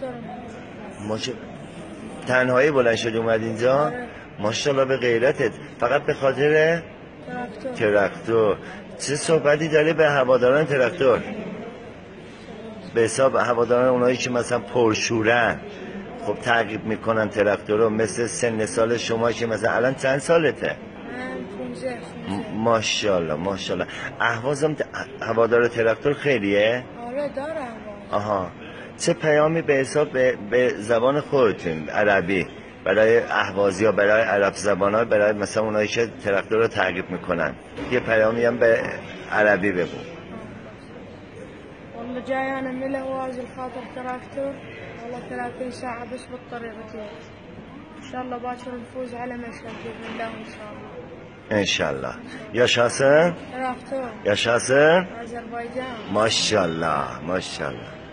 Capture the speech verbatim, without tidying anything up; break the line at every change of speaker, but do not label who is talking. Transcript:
ماش... تنهایی بلند شدی اومد اینجا؟ ماشاءالله به غیرتت. فقط به خاطر
تراکتور.
تراکتور. چه صحبتی داری به هواداران تراکتور؟ به حساب هواداران اونایی که مثلا پرشورن، خب تعقیب میکنن تراکتور رو، مثل سن سال شما که مثلا الان چند سالته؟
من پونزده.
ماشاءالله ماشاءالله. اهوازم هوادار تراکتور خیلیه؟
آره دارم.
آها. چه پیامی به حساب به, به زبان خودتون عربی برای اهوازی ها، برای عرب زبان ها، برای مثلا اونایی که تراکتور رو تعقیب میکنن، یه پیامی هم به عربی بگو.
والله جاي انا من الاهواز الخاطر تراكتور، والله ثلاثين ساعة بس بالطريقتين. ان شاء الله باكر نفوز على مشهد باذن الله ان شاء الله.
انشالله. yaşasın.
تراكتور.
yaşasın.
اذربيجان.
ماشاءالله ماشاءالله.